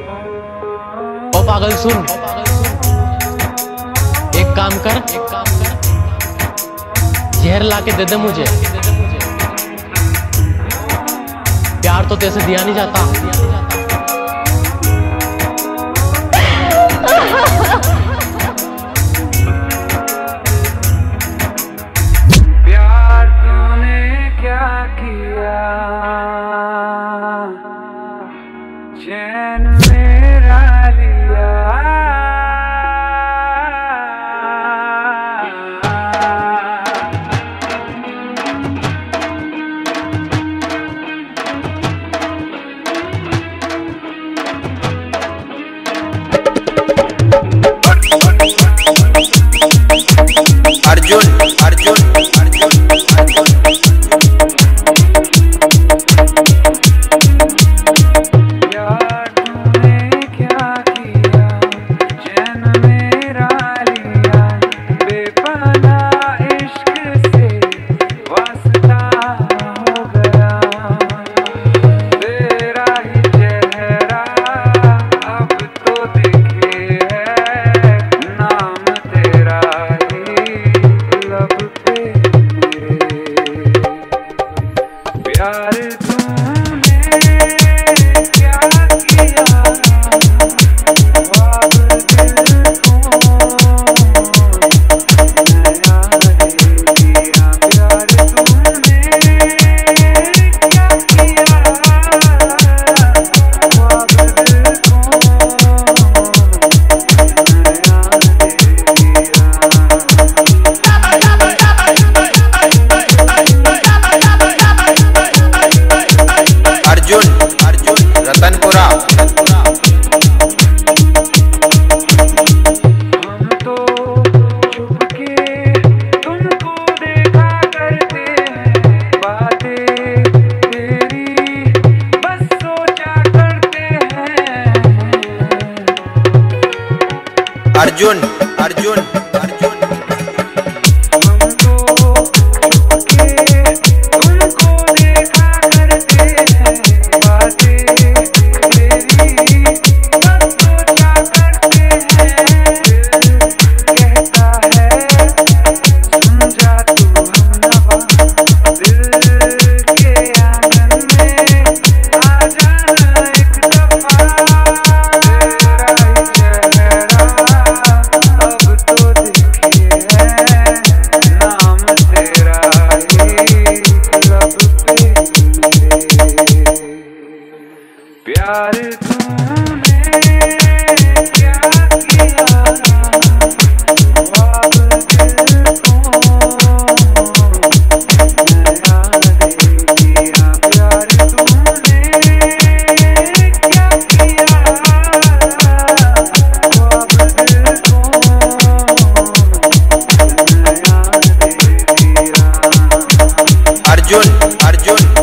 ओ पागल सुन, एक काम कर, जहर लाके दे दे मुझे। प्यार तो तेरे से दिया नहीं जाता। प्यार तूने क्या किया, चैन मेरा लिया। अर्जुन अर्जुन अर्जुन प्यार तूने क्या किया, चैन मेरा लिया। बेपनाह इश्क से वास्ता हो गया, तेरा ही चेहरा अब तो दिखे है, नाम तेरा ही लब पे मेरे। प्यार तूने क्या किया, ख्वाब दिल को नया दे दिया। प्यार तूने क्या किया, ख्वाब दिल को नया दे दिया। अर्जुन अर्जुन रतनपुरा। हम तो छुपके तुमको देखा करते हैं, बातें तेरी बस सोचा करते हैं। अर्जुन अर्जुन अर्जुन हम तो छुपके तुमको देखा करते हैं, बातें तेरी बस सोचा करते हैं। दिल कहता है सुन जा तू हमनवा, दिल के आंगन में आ जाना एक दफा। तेरा ही चेहरा अब तो दिखे है, नाम तेरा ही लब पे मेरे। प्यार तूने क्या किया, ख्वाब दिल को नया दे दिया। प्यार तूने क्या किया, ख्वाब दिल को नया दे दिया। अर्जुन अर्जुन